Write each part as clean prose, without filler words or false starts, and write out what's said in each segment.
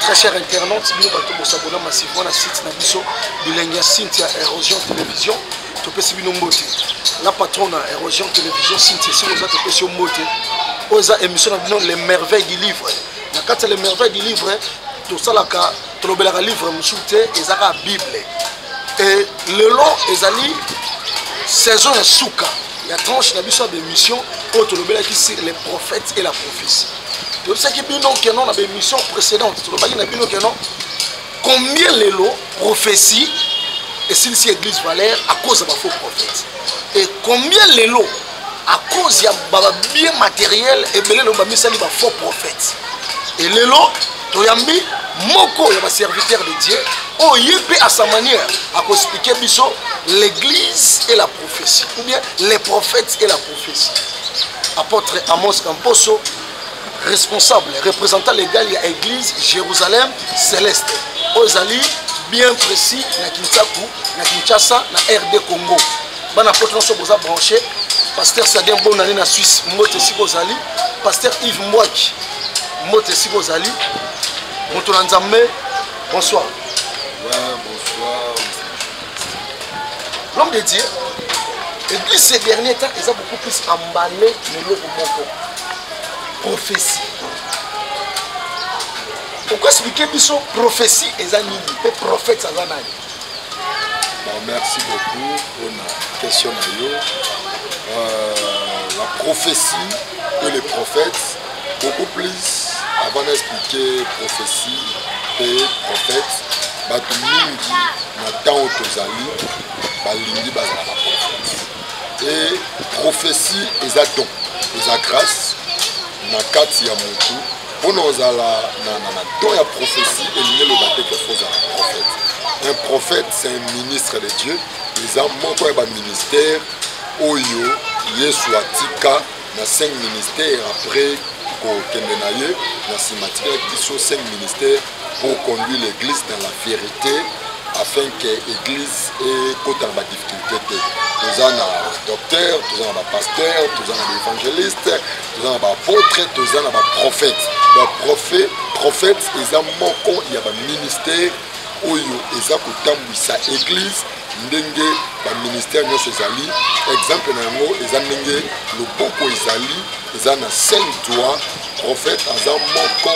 Très chers internautes, nous allons nous abonner massivement à la site de l'Engia Cynthia Érosion Télévision. La patronne Érosion Télévision Cynthia, si vous êtes sur Moté, aux émissions les merveilles du livre. Dans les merveilles du livre, tout ça, tout le livre, et la Bible. Et le long, les saison de Souka. Il y a tranche d'émission où les prophètes et la prophétie. C'est ça qui est dans l'émission précédente. Combien les lots prophéties et si l'église Valère à cause de faux prophètes. Et combien les lots à cause de bien matériel et bien les faux prophètes. Et les lots, Toyambi, Moko est un serviteur de Dieu. Oh, il peut à sa manière à expliquer l'église et la prophétie. Ou bien les prophètes et la prophétie. Apôtre Amos Camposo, responsable, représentant légal de l'église Jérusalem Céleste. Ozali, bien précis, na Kinshasa, na RD Congo. Ban apôtre nous sommes branchés. Pasteur Sadien Bonani na Suisse, Mote Sikozali. Pasteur Yves Mwaki, Mote Sikozali. Montolanzambe, bonsoir. Ouais, bonsoir. L'homme de Dieu, l'église ces derniers temps, ils ont beaucoup plus emballé le logo moko. Prophétie. Pourquoi expliquer biso prophétie et zanini, les prophètes zanani? Merci beaucoup pour la question. La prophétie et les prophètes, beaucoup plus avant d'expliquer prophétie et prophète, batu mingi na temps tozali balingi bazala ba prophète. Et prophétie eza don, eza grâce na kati ya mutu. Pour nous ala na don ya prophétie et le baté que faut un prophète. Un prophète c'est un ministre de Dieu. Les hommes moko ya ba ministère oyo Yesu atika na 5 ministères après Kendenaye, dans ce matériel qui sont 5 ministères pour conduire l'église dans la vérité afin que l'église ait autant de difficultés. Nous avons un docteur, nous avons un pasteur, nous avons un évangéliste, nous avons un apôtre, nous avons un prophète. Le prophète, ils ont il y a un ministère où ils ont l'église. Ndenge ba ministère nyonso ezali exemple na yango eza ndenge loboko ezali eza na 5 doigts prophète aza moko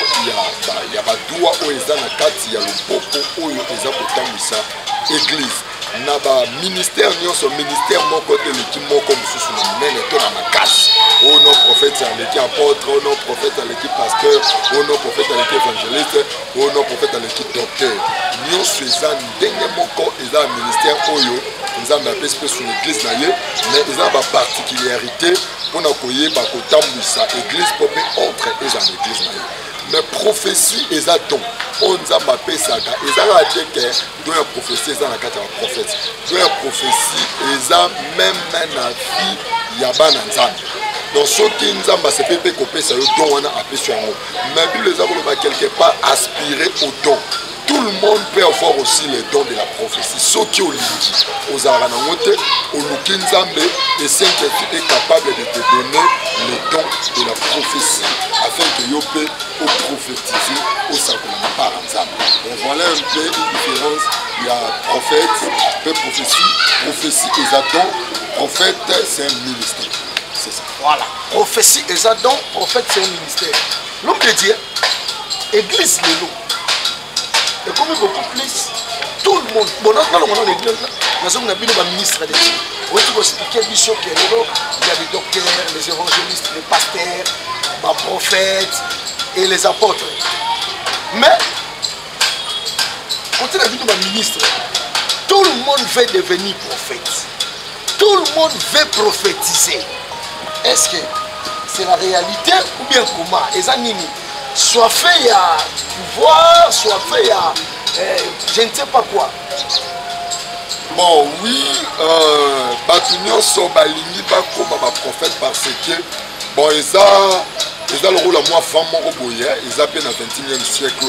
ya badoua oyo eza na kati ya loboko oyo eza kotambwisa église na ba ministère nyonso ministère moko te leki moko mosusu na monene to na makasi oyo no prophète aleki apôtre oyo no prophète aleki pasteur oyo no prophète aleki évangéliste oyo no prophète aleki docteur nyonso eza ndenge moko eza ministère oyo nzambe apesi mpe sur l'église na ye mais eza baparticularité mpona koyeba kotambwisa église mpo mpe autre eza na église na ye mais prophétie eza don oyo nzambe apesaka ezalaka te ke don ya prophétie eza na kati ya baprophète don ya prophétie eza meme na vie ya bana nzambe donc soki nzambe asepe mpe kopesa yo don wana apesi yango mais bible eza koloba quelque part aspirer au don. Tout le monde peut avoir aussi les dons de la prophétie. Ceux qui ont l'indi, aux Aranamote, aux Lukinzambe, et Saint-Esprit est capable de te donner les dons de la prophétie afin que tu puisses prophétiser au Sakolama par ensemble. Donc voilà un peu une différence. Il y a prophète, peu prophétie, prophétie et don. Prophète, c'est un ministère. C'est ça. Voilà. Prophétie et don, prophète, c'est un ministère. L'homme de Dieu, église le loup. Et comme beaucoup plus, tout le monde, bon, dans l'église, nous avons un ministre de Dieu. Il y a des docteurs, les évangélistes, les pasteurs, les prophètes et les apôtres. Mais, quand on a vu un ministre, tout le monde veut devenir prophète. Tout le monde veut prophétiser. Est-ce que c'est la réalité ou bien comment? Et ça, soit fait à pouvoir, soit fait à je ne sais pas quoi. Bon, oui, Batunion sont balingi comme un prophète parce que, bon, ils ont le rôle à moi, femme, ils ont dans le 21e siècle.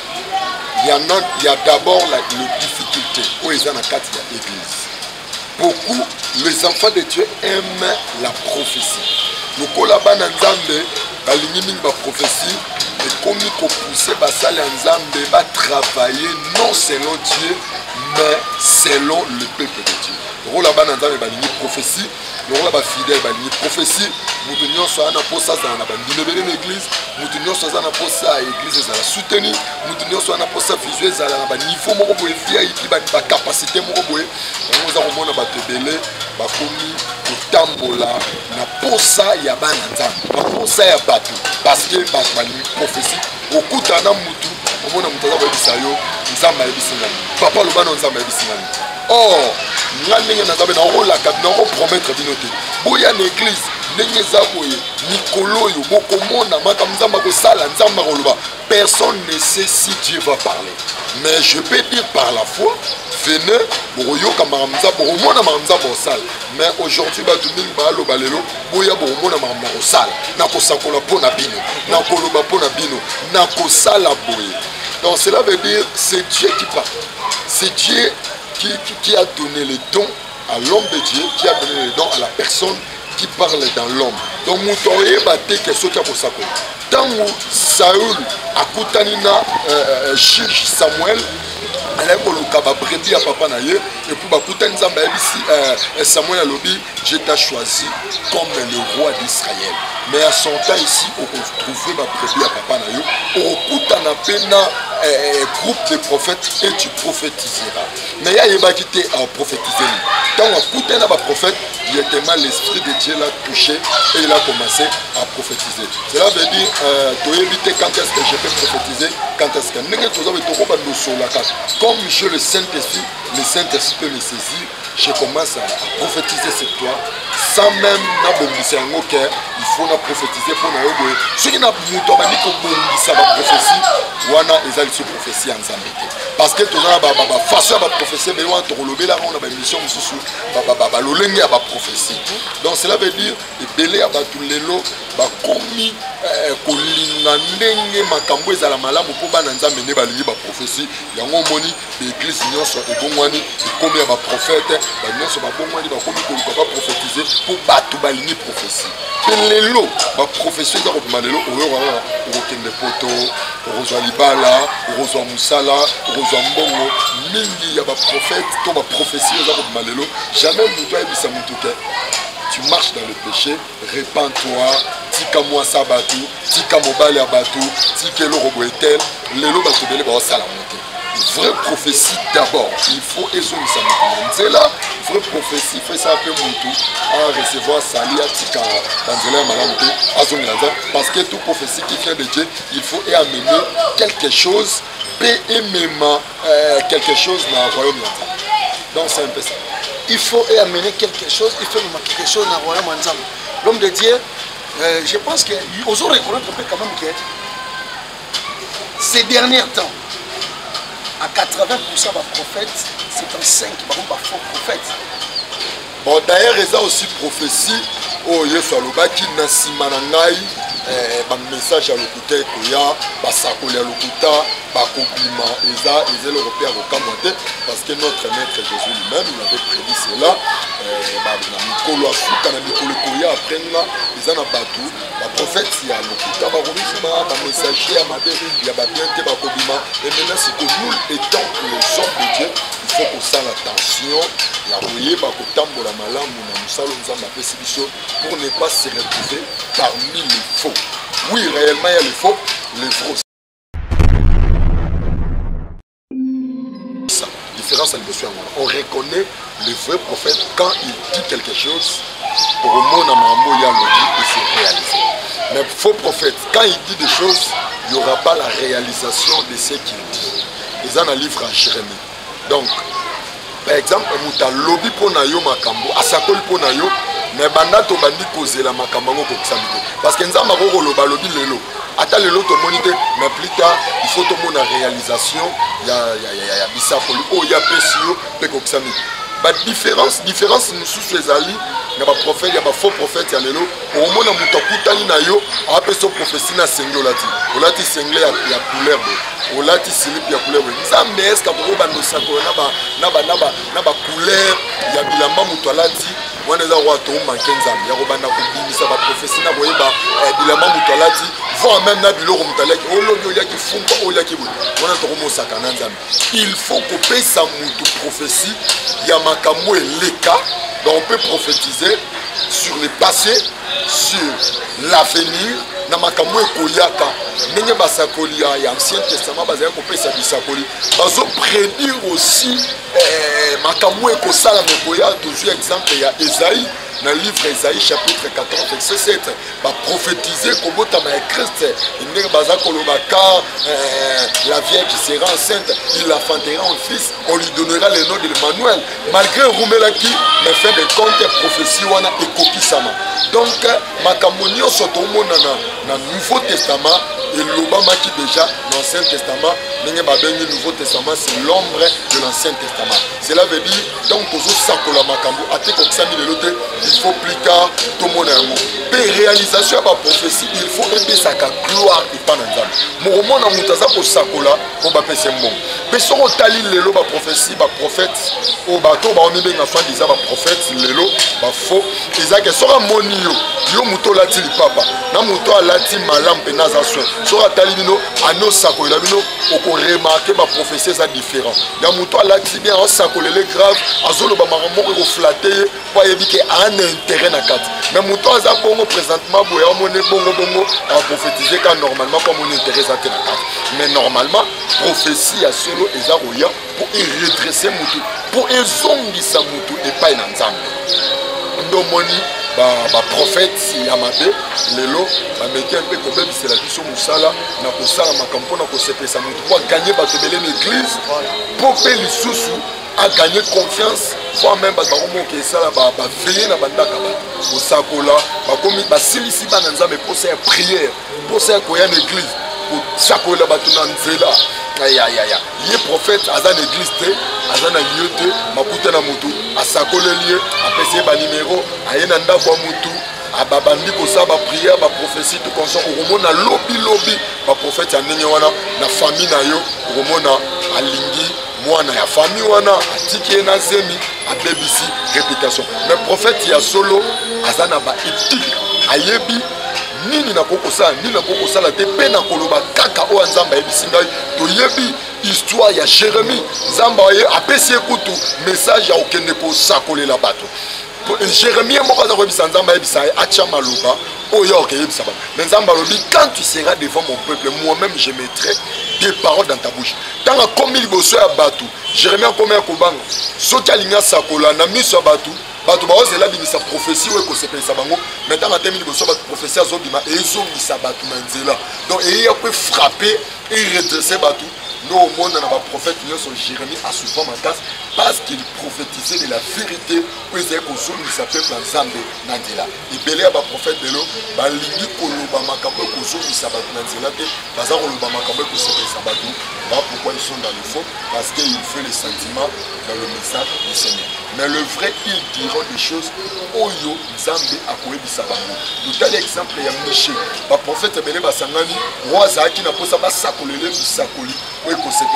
Il y a d'abord les difficultés où ils ont dans l'église. Beaucoup, les enfants de Dieu aiment la prophétie. Le Kolaban Nzambe, balingi ming ba prophétie. Et ekomi pousser basali ya Nzambe ba travailler non selon Dieu mais selon le peuple de Dieu. Rôle là-bas dans Nzambe balingi prophétie, le rôle là-bas fidèle balingi prophétie, mutu nyonso ana posa za na bandimebele na église, mutu nyonso za na posa église za la soutenir, mutu nyonso ana posa visuel za na ba niveau moko boye via iki ba capacité moko boye, on za komona ba tebele ba komi kotambola na posa ya bana Nzambe, na posa ya bato parce que ba balingi prophétie, okutana mutu omona mutu za ba bisayo, Nzambe ayebisi ngani, papa lobana Nzambe ayebisi ngani. Or, nous avons promettre binote. Boya l'église, personne ne sait si Dieu va parler. Mais je peux dire par la foi, venez, mais aujourd'hui, donc cela veut dire c'est Dieu qui parle. C'est Dieu qui a donné les dons à l'homme de Dieu, qui a donné les dons à la personne qui parle dans l'homme. Donc, nous avons battu quelque chose qui a pour ça. Tant que Saül a coutani juge Samuel, elle a brebis à papa naye et pour coutani Samuel a lobby, je t'ai choisi comme le roi d'Israël. Mais à son temps ici, on trouve ma brebis à papa naye, on coutana pena groupe de prophètes et tu prophétiseras. Mais il y a qui était à prophétiser. Quand on écoutait un prophète, directement l'esprit de Dieu l'a touché et il a commencé à prophétiser. Cela veut dire, tu éviter quand est-ce que je peux prophétiser, quand est-ce que comme je le Saint-Esprit peut me saisir, je commence à prophétiser cette toi sans même n'abondir un cœur. Il faut la prophétiser pour nous. Ceux qui n'ont pas dit que la prophétie, wana ezali sur prophétie en Zambie. Parce que tout ça va façon à prophétie, mais on a relobé là on a une mission sous l'olenge à prophétie. Donc cela veut dire belé à tous les lots ba komi kolinga ndenge makambo ezala malamu po bana Nzambe ne balingi ba prophétie. Yango moni l'église nyonso ebongwani komi ya ba prophète, ba nyonso ba bongwani ba komi ko ba prophétiser pour batu balingi prophétie. Lelo ba prophétie za ko malelo o kende poto Roswa Libala, Roswa Moussala, Roswa Mbongo, mingi ya ba prophète, to ba prophétie za ko malelo, jamais muto ebisa mutuke. Tu marches dans le péché, répands-toi, tika moi sabatu, tika mobile abatu, tika lo roboetel, lelo ba tobele ba salamonte. Vraie prophétie d'abord, il faut ézoni sa mutu. C'est là, vraie prophétie, fait ça un peu mutu, à recevoir salia tika dans malamonte, azoni lanza, parce que toute prophétie qui vient de Dieu, il faut y amener quelque chose, quelque chose dans le royaume lanza. Donc c'est un peu ça. Il faut y amener quelque chose, il faut quelque chose dans le royaume ensemble. L'homme de Dieu, je pense que vous aurez reconnaître quand même que ces derniers temps, à 80% des prophètes, c'est un 5 qui sont faux prophètes. Bon, d'ailleurs, il y a aussi prophétie, oh, Yesu alobaki na sima na ngai, message à l'okuta koya, basakoli à l'okuta, bakobima, eza l'européen au Cameroun, parce que notre maître Jésus lui-même, il avait prédit cela, na mikolo asuka na mikolo koya après nga, eza na batu, ba prophète ya l'okuta, bakobima, ba messager ya mabe, ya ba biente bakobima, et maintenant c'est que nous étant les hommes de Dieu, il faut qu'on s'en attention, la voyez, bakotambola malamu na musalo nzamba pesi biso pour ne pas se retrouver parmi les faux. Oui, réellement il y a les faux, les faux. Ça, différence à l'émotion. On reconnaît le vrai prophète quand il dit quelque chose, pour le monde à il y a le dit et c'est réalisé. Mais faux prophète, quand il dit des choses, il n'y aura pas la réalisation de ce qu'il dit. Ils ont un livre à Jérémie. Donc, par exemple, muta lobby pour nayo makambo, asakoli pour nayo, mais banda to bandi kozela makambo ko kisamite. Parce que nzamba ko loba lobby lelo. Ata lelo to monite, mais plus tard, il faut to mona réalisation ya bisapoli o ya pesio pe ko kisamite. Ba différence nous sous les ali, na ba prophète ya ba faux prophète ya lelo, o mona muta kutani na yo, a peso prophétie na sengolati. Olati sengle ya couleur de olati silip ya couleur nzambe est-ce que boko bando sako na ba couleur ya bilamba muto alati wana za roi to manke nzambe ya ko banda ko bimisa ba prophétie na boyeba bilamba muto alati avant même na biloko mutalaki olobi oliaki fumba oliaki boye wana tokomosaka na nzambe. Il faut kopesa mutu prophétie ya makambo eleka. Donc on peut prophétiser sur le passé, sur l'avenir, na makambo ekoyaka. Ndenge basakoli ya Ancien Testament bazali kopesa bisakoli. Bazo prédire aussi makambo ekosala mekoya. Toujours exemple ya Esaïe. Dans le livre Esaïe chapitre 14 verset 7, va prophétiser comment Christ, la Vierge sera enceinte, il la enfantera un fils, on lui donnera le nom de Emmanuel. Malgré Roumelaki, mais fin de compte, prophétie wana ekokisama. Donc, makamonio sotomo na Nouveau Testament et l'Obama qui déjà l'Ancien Testament, le Nouveau Testament, c'est l'ombre de l'Ancien Testament. Cela veut dire, donc, il faut plus tard tout le monde. Réalisation de la prophétie, il faut aider sa gloire et pas dans le monde. Mon mutaza pour sakola, on va passer mon. Mais si on tali lelo ba prophétie, ba prophète, au bateau, ba on est bien enfant disant ba prophète, lelo, ba faux. Isaac sera monio, yo muto lati papa, na muto lati malam penaza soin. Sera tali bino, ano sakola bino, on remarquer ba prophétie ça différent. Ya muto lati bien en sakola les grave, azolo ba maramo ko flatter, pour éviter un intérêt na carte. Mais muto aza bongo présentement boya on est bongo à prophétiser quand normalement comme on intéresse à la carte. Mais normalement prophétie à solo ezaroya pour redresser mutu, pour ezongisa mutu et pas en ensemble. Ndomoni ba prophète ya mabe lelo ba meki un peu comme c'est la biso musala na kosala makampo na kosepesa mutu pour gagner ba tebele l'église pour payer les sous à gagner confiance. Fois même ba baromo ke sala ba veiller na bandaka ba osakola ba komi ba silisi ba nzambe pour faire prière pour faire koya l'église pour sakola ba tuna nzela ya ye prophète azan église te azan na lieu te makuta na mutu asakole lieu apese ba numéro ayena ndako mutu ababandi kosa ba prière ba prophétie tout comme ça oromona lobi ba prophète ya ndenge wana na famille na yo oromona alingi mwana ya famille wana atiki na zemi abebisi réputation. Mais prophète ya solo azana ba éthique ayebi nini na kokosa nini na kokosa te pe na koloba kaka o nzamba yebisi ngai to yebi histoire ya Jérémie nzamba ye apesi ekutu message ya okende ko sakolela bato. Jérémie moko za kobisa nzamba yebisa acha maluba oyo ke yebisa ba. Mais nzamba lobi quand tu seras devant mon peuple moi-même je mettrai des paroles dans ta bouche. Tant comme il bosse à batou, Jérémie a commis un kobang. Soki alinga sakola na miso à batou. Batou ba ose la bimisa prophétie ou ko sepelisa bango. Maintenant na termine bosso batou prophétie azobima ezo misa batou na nzela. Donc il a pu frapper et redresser batou. Nous au monde on a un prophète sur Jérémie à souffrir ma casse parce qu'il prophétisait de la vérité où il disait qu'on s'appelle Nzambe Nandela. Il belait à prophète de l'eau, balingi koloba makambo kozoni sabat Nandela te, bazar koloba makambo kozoni sabatou. Voilà pourquoi ils sont dans le faux, parce qu'il fait les sentiments dans le message du Seigneur. Mais le vrai, ils diront des choses oyo Nzambe akoyebi sabango. Tout tel exemple il y a Michel, le prophète belé basangani, roi Zaki na posa basakolele bisakoli. Oui,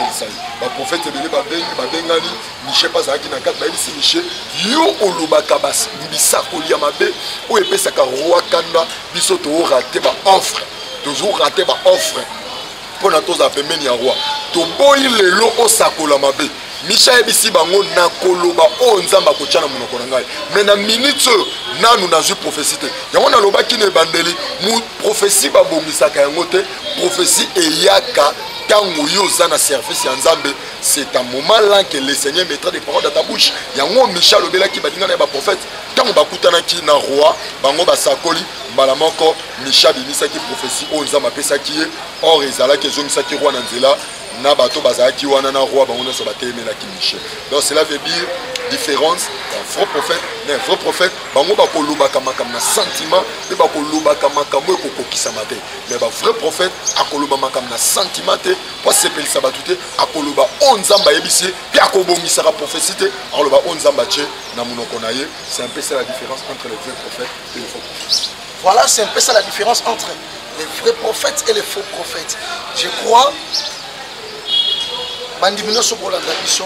le prophète belé babengani, Michel pas Zaki na kat baïsi Michel, yo olobaka bas bisakoli ya mabe, ou epesaka roi kanda biso to raté ba offre. Toujours raté ba offre. Pour na toza pembeni ya roi. To boyi lelo osakola mabe. Michel ebisi bango na koloba o nzamba ko tchana monoko na ngai. Mais na minute nanu na zu prophétie te. Yango na loba ki ne bandeli mu prophétie ba bomisaka yango te. Prophétie eyaka tango yo za na service ya nzambe. C'est un moment là que le Seigneur mettra des paroles dans ta bouche. Yango Michel obela ki badinga na ba prophète. Tango bakutana ki na roi bango basakoli mbala moko Michel bimisaki prophétie o nzamba pesaki ye or ezala ke zongisaki roi na nzela. Na bato bazaki wana na roi bango so batemela ki Michel. Donc cela veut dire différence d'un faux prophète, d'un vrai prophète bango ba koloba makam na sentiment et ba koloba makambo ko kokisama te. Mais ba vrai prophète akoloba makam na sentiment te pour sepel sabatute akoloba onzamba yebisi puis akobomisa ka prophétie te akoloba onzamba che na monoko na ye. C'est un peu ça la différence entre les vrais prophètes et les faux prophètes. Voilà, c'est un peu ça la différence entre les vrais prophètes et les faux prophètes. Je crois bandimino sobola biso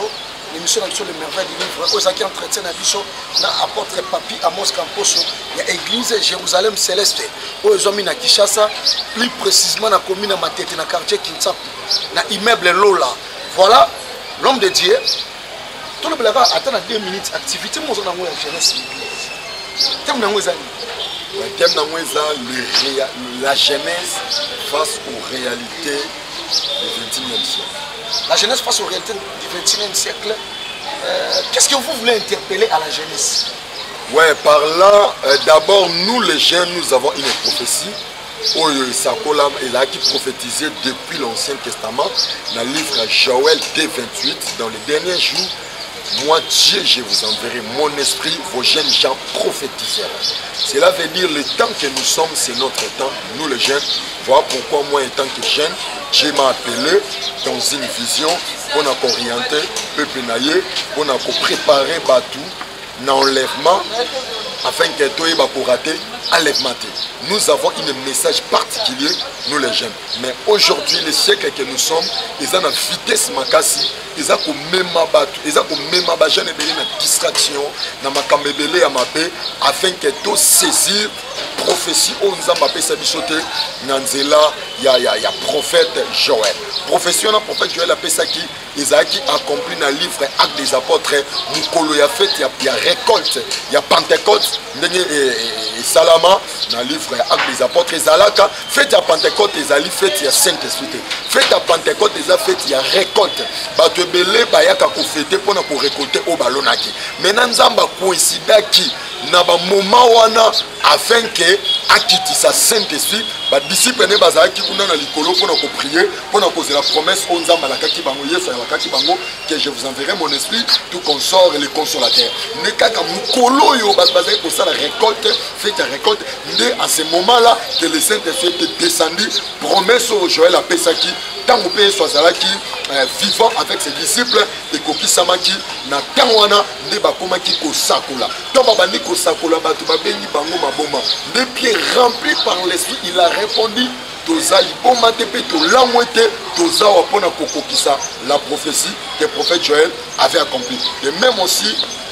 l'émission sur les merveilles du livre aux qui entretien à biso na apôtre Papi Amos Camposo il y a église Jérusalem Céleste aux hommes na Kinshasa plus précisément na commune à Matete na quartier Kinsapu na immeuble Lola voilà l'homme de Dieu tout le blaga attend 2 minutes activité mo na la jeunesse thème na ngweza le thème na ngweza la jeunesse face aux réalités du 21e siècle. La jeunesse face aux réalités du 21e siècle. Qu'est-ce que vous voulez interpeller à la jeunesse? Ouais, par là, d'abord, nous les jeunes, nous avons une prophétie. Il a qui prophétisé depuis l'Ancien Testament, dans le livre Joël D28, dans les derniers jours. Moi, Dieu, je vous enverrai mon esprit, vos jeunes gens prophétiseront. Cela veut dire le temps que nous sommes, c'est notre temps, nous les jeunes. Voilà pourquoi moi, en tant que jeune, Dieu m'a appelé dans une vision pour nous orienter, peuple naïe, pour nous préparer tout, l'enlèvement, afin que tout soit raté, enlèvement. Nous avons un message particulier, nous les jeunes. Mais aujourd'hui, le siècle que nous sommes, ils ont une vitesse makasi. Ils ont même distraction, afin que tout saisir prophétie où nous avons appelé ça il y a prophète Joël. Prophétie on prophète Joël appelé ça qui Isaac accompli dans le livre Actes des Apôtres. Mukolo y a fait il y a récolte, il y a Pentecôte, et Salama dans le livre Actes des Apôtres. Zalaka fait à Pentecôte, Ezali fait il y a Saint-Esprit. Fait à Pentecôte, il y a récolte. Belé bayaka ko fêter pour récolter au ballonaki. Maintenant nzamba coïncida qui na ba moment wana afin que akiti sa Saint-Esprit ba disciple ne bazaki kuna na likolo pour ko prier pour causer la promesse on nzamba la kaki bango yeso la kaki bango que je vous enverrai mon esprit tout consort et le consolateur. Ne kaka mukolo yo bazaki pour ça la récolte fait la récolte dès à ce moment-là que le Saint-Esprit est descendu promesse au Joël a pesaki tant au pays soit qui vivant avec ses disciples et koki samaki na tangwana nde bakomaki kosakola to babandi kosakola batu babengi bango maboma des pieds remplis par l'esprit il a répondu toza liboma te pe to lamwete toza wapona kokokisa la prophétie que le prophète Joël avait accompli et même aussi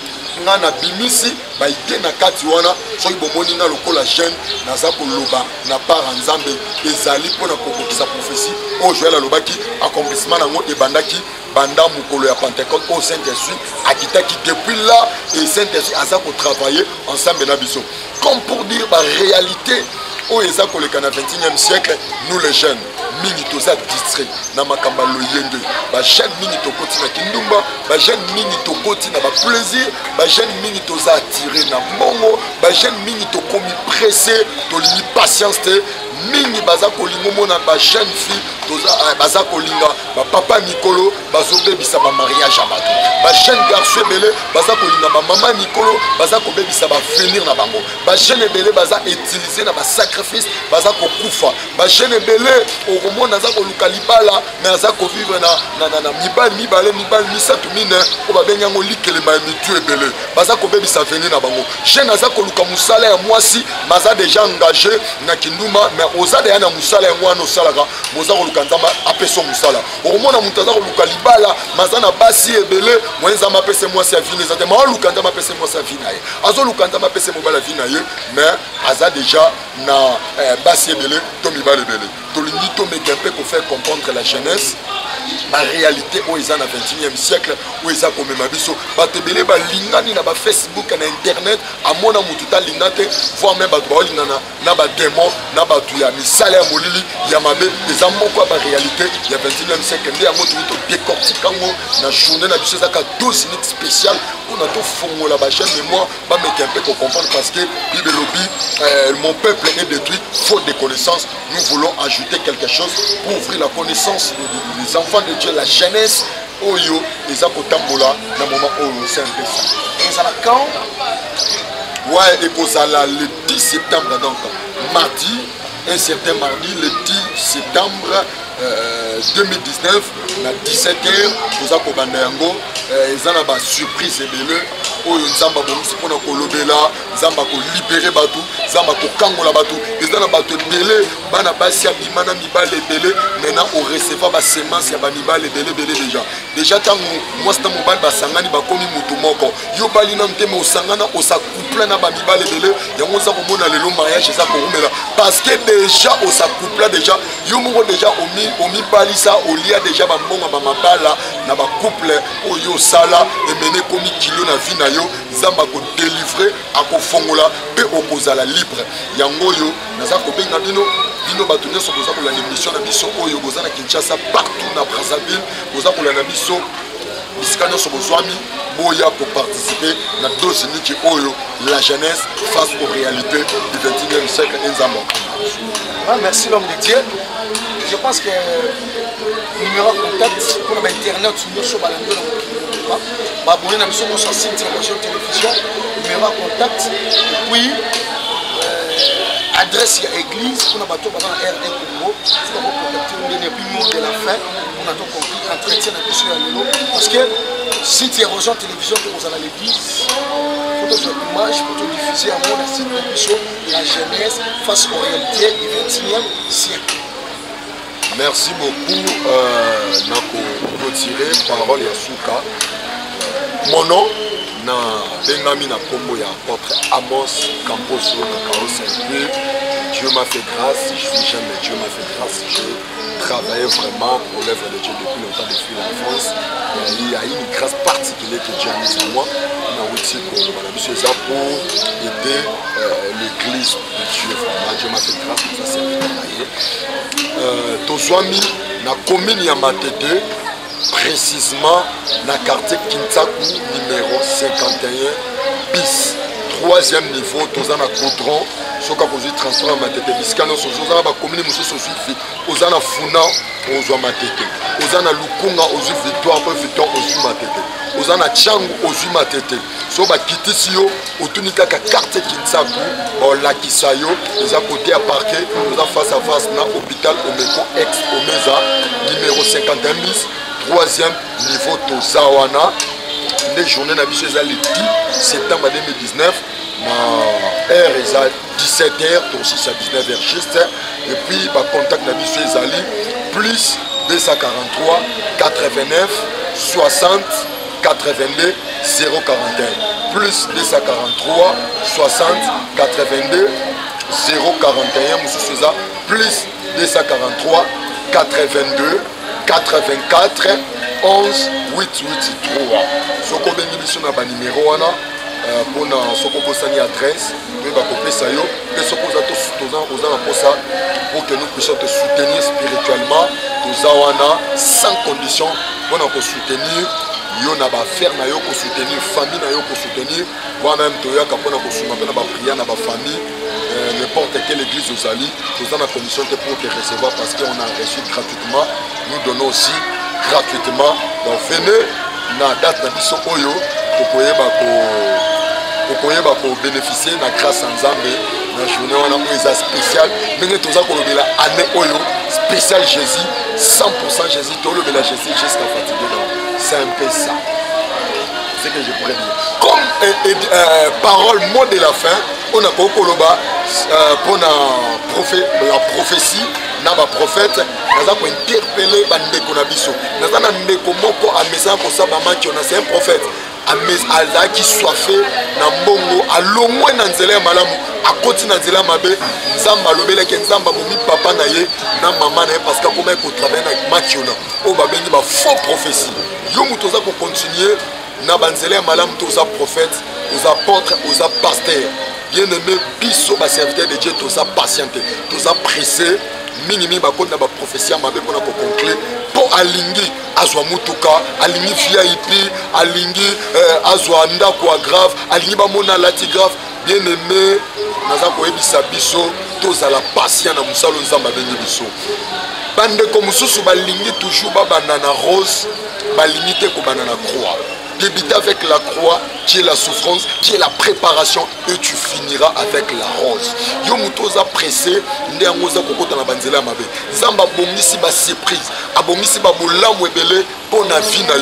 na bimisi ba ite na kati wana soki bomoni na lokola jeune naza koloba na part nzambe ezali pona kokokisa prophétie o Joël alobaki accomplissement nango ebandaki banda mukolo ya Pentecôte au Saint-Esprit akitaki depuis là et Saint-Esprit aza ko travailler ensemble na biso comme pour dire ba réalité o eza koleka na 21e siècle nous les jeunes mingi toza distrait na makamba loyende ba jeune mingi tokoti na kindumba ba jeune mingi tokoti na ba plaisir ba jeune mingi toza attiré na mbongo ba jeune mingi tokomi pressé tolini patience te mingi baza kolinga mona ba jeune fille toza baza kolinga ba papa Nikolo bazobebisa ba mariage ya bato ba jeune garçon belé baza kolinga ba mama Nikolo baza kobebisa ba venir na bango ba jeune belé baza utiliser na ba sacrifice baza kokufa ba jeune belé okomona za koluka libala mais aza ko vivre na mibale misatu mine o babenga ngo likele ba mitu ebele baza kobebisa venir na bango jeune aza koluka musala ya mwasi baza déjà engagé na kinduma mais ozade ya na musala ya mwana osalaka moza koluka nzamba apeso musala okomona mutu aza koluka libala maza na basi ebele mwenza mapese mwasi ya vine zate ma oluka nzamba apese mwasi ya vine ye azoluka nzamba apese mobala vine ye mais aza déjà na basi ebele to mibale ebele tolingi tomeka un peu pour faire comprendre la jeunesse la réalité où ils sont dans le 21e siècle où ils sont comme Mabiso batebele ba lingani na ba Facebook na internet amona mututa lingate voire même ba lingana na ba démon na ba tuya misala ya molili ya mabe les amoko ba réalité ya 21e siècle ndi yango to décortiquer ngo na journée na biso za ka 12 minutes spéciales pour na to fongola ba jeune mémoire ba mettre un peu pour comprendre parce que Bible lobby mon peuple est détruit faute de connaissances nous voulons ajouter quelque chose pour ouvrir la connaissance des enfants de Dieu la jeunesse oyo les akotambola na moment oyo c'est un peu ça et ça quand ouais et pour ça là le 10 septembre donc mardi un certain mardi le 10 septembre 2019 à 17h pour ça ko banda yango ezana ba surprise ebele oyo nzamba bongisi mpona kolobela nzamba kolibere bato nzamba kokangola bato eza na bato ebele bana basi ya bima na mibale ebele maintenant oreceva basemence ya bamibale ebele déjà ntango mwasi na mobali basangani bakomi motu moko yo bali na motema osangana osakouple na bamibale ebele yango oza komona lelo mariage eza korumela parce que déjà osakouple déjà yo moko déjà omibalisa olia déjà bambongo bamabala na bacouple oyo osala emene komi kilo na vie na yo nzamba akodélivre akofongola mpe okozala libre yango oyo naza kobenga bino bato nyonso boza kolanda émission na biso oyo boza na Kinshasa partout na Brazzaville boza kolanda biso bisika nyonso bozwami boya koparticiper na dose niki oyo la jeunesse face aux réalités du 21e siècle nzamba. Merci l'homme de Dieu. Je pense que numéro de contact pour l'internet sur abonné à sur notre site télévision, numéro de contact, et puis adresse à l'église pour la bateau pendant RD Congo, pour contacter depuis le mot de la fin, on a donc compris entretien parce que site érosion télévision que vous allez à l'église, photos d'images pour tout diffuser à mon site télévision, la jeunesse face aux réalités du 21e siècle. Merci beaucoup. Nako retirer parole ya Souka. Mon nom na bengami na kombo ya apôtre Amos Camposo Kakao Saint-Pierre. Dieu m'a fait grâce, je suis jeune mais Dieu m'a fait grâce. J'ai travaillé vraiment pour l'œuvre de Dieu depuis longtemps, depuis l'enfance. Il y a une grâce particulière que Dieu a mise en moi. On a aussi pour aider l'église de Dieu. Dieu m'a fait grâce pour ça, c'est Tozwami na commune ya Matete, précisément na quartier Kintaku numéro 51 bis 3e niveau Tozana Coudron soka kozwi transport ya Matete bisika nyonso ozala bacommune mosusu ozwi ozana Funa ozwa Matete ozana Lukunga ozwi Victoire mpe Victoire ozwi Matete ozana Changu ozwi Matete so bakitisi yo otuni kaka quartier Kintaku olakisa yo eza côté ya parquet oza face à face na hôpital Omeko ex Omeza numéro 51 bis 3e niveau Tozawana. Les journées na biso eza le 10 septembre 2019 na heure eza 17h to 6 à 19h juste et puis ba contact na biso ezali plus 243 89 60 82 041 plus 243 60 82 041 mususu eza plus 243 82 84 11 883 soko bengi biso na ba numéro wana pona soko posani adresse pe ba kopesa yo pe soko za toza na posa pour que nous puissions te soutenir spirituellement toza wana sans condition pona ko soutenir yo na ba faire na yo ko soutenir famille na yo ko soutenir moi même toyaka pona ko suma pe na ba prière na ba famille n'importe quelle église aux alliés nous avons la commission pour te recevoir parce qu'on a reçu gratuitement nous donnons aussi gratuitement donc venez na date na biso oyo pokoyeba ko bénéficier na grâce en Nzambe na journée wana oyo eza spécial ndenge toza kolobela année oyo spécial Jésus 100% Jésus tolobela Jésus jusqu'à fatiguer donc c'est un peu ça c'est ce que je pourrais dire comme parole mot de la fin on a kokoloba pour la prophétie na ba prophète naza ko interpeller bandeko na biso naza na ndeko moko a message ko saba maki on a c'est un prophète a qui soit fait na mbongo alongwe na nzela ya malamu akoti na nzela mabe nzamba lobele ke nzamba momi papa na ye na mama na ye parce que comment ko travailler na makiona o ba bengi ba faux prophétie yo muto za ko continuer na banzela ya malamu to za prophète aux apôtres aux pasteurs bien-aimé biso ba serviteur de Dieu to za patienter to za pressé minimi bakona ba prophétie mabe pona ko conclure po alingi azwa mutuka alingi VIP alingi azwa ndako grave alingi ba mona lati grave bien-aimé naza ko ebisa biso to za la patient na musalo nzamba bengi biso bande ko mususu balingi toujours ba banana rose balingi te ko banana croix. Débute avec la croix, qui est la souffrance, qui est la préparation, et tu finiras avec la rose. Yo mutoza pressé, ndeangoza kokota na banzela mabe. Zamba bongisi ba surprise, abongisi ba bolamu ebele pona vie na yo.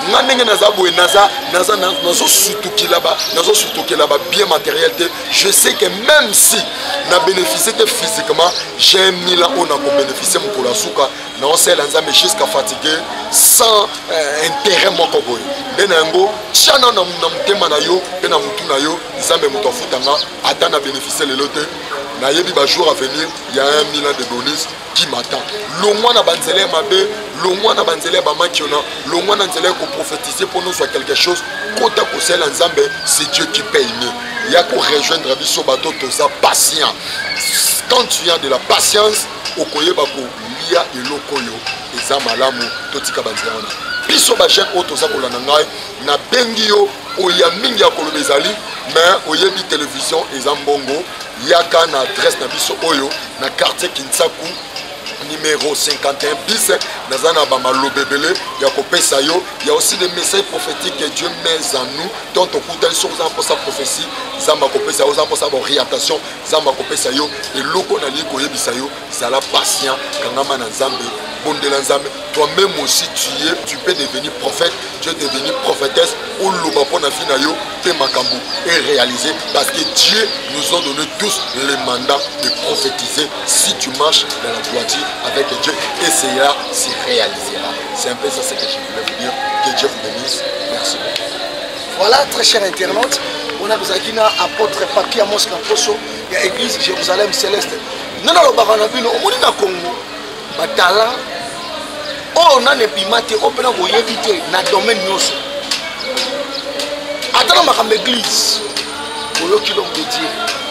nga ndenge naza boye nazo sutukila ba bien matériel te. Je sais que même si na bénéficier physiquement, j'ai 1000 ans on a bénéficier mon la souka na on sait lanza mais jusqu'à fatigué sans intérêt moko boye. Benango chana na mutema na yo pe na mutu na yo nzambe muto afutanga ata na bénéficier le lote. Na yebi ba jour à venir, il y a 1 000 ans de bonus qui m'attend. Longwa na banzele mabe, longwa na banzele ba makiona, longwa na banzele ko prophétiser pour nous soit quelque chose. Kota ko sel nzambe, c'est Dieu qui paye mieux. Il y a pour rejoindre biso bato toza patient. Quand tu as de la patience, okoyeba ko lia elokoyo eza malamu totika banzela wana. Biso ba jeune auto za kolana ngai na bengi yo oya mingi ya kolobezali, mais oyebi télévision eza mbongo. Yaka na adresse na biso oyo na quartier Kinsaku numéro 51 bis nazana ba malobebele ya kopesa yo. Il y a aussi des messages prophétiques que Dieu met en nous dont on coûte un source pour sa prophétie zamba kopesa yo pour sa orientation zamba kopesa yo et loko na liko yebisa yo sala patient kangama na nzambe bondela nzambe. Toi-même aussi tu peux devenir prophète, tu es devenir prophétesse ou loba pona fina yo te makambu et réaliser parce que Dieu nous a donné tous les mandats de prophétiser si tu marches dans la droiture avec Dieu et c'est là c'est réalisera. C'est un peu ça ce que je voulais vous dire. Que Dieu vous bénisse. Merci beaucoup. Voilà, très chers internautes, on a besoin d'un apôtre papier à Moscou, il y a l'église Jérusalem Céleste. Nous avons besoin d'un Congo, un talent. Oh, on a des pimates, on peut éviter dans le domaine de attends, on a l'église. Pour le kilo de Dieu.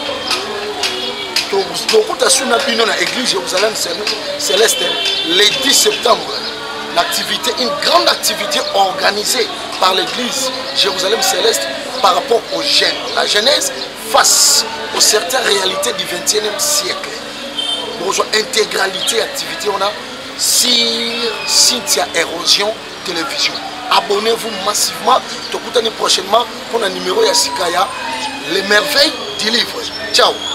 Donc, on a su l'église Jérusalem Céleste le 10 septembre. Une grande activité organisée par l'église Jérusalem Céleste par rapport aux jeunes. La jeunesse face aux certaines réalités du XXe siècle. Pour intégralité activité, on a Cynthia Érosion Télévision. Abonnez-vous massivement. Prochainement pour un numéro Yasikaya, les merveilles du livre. Ciao.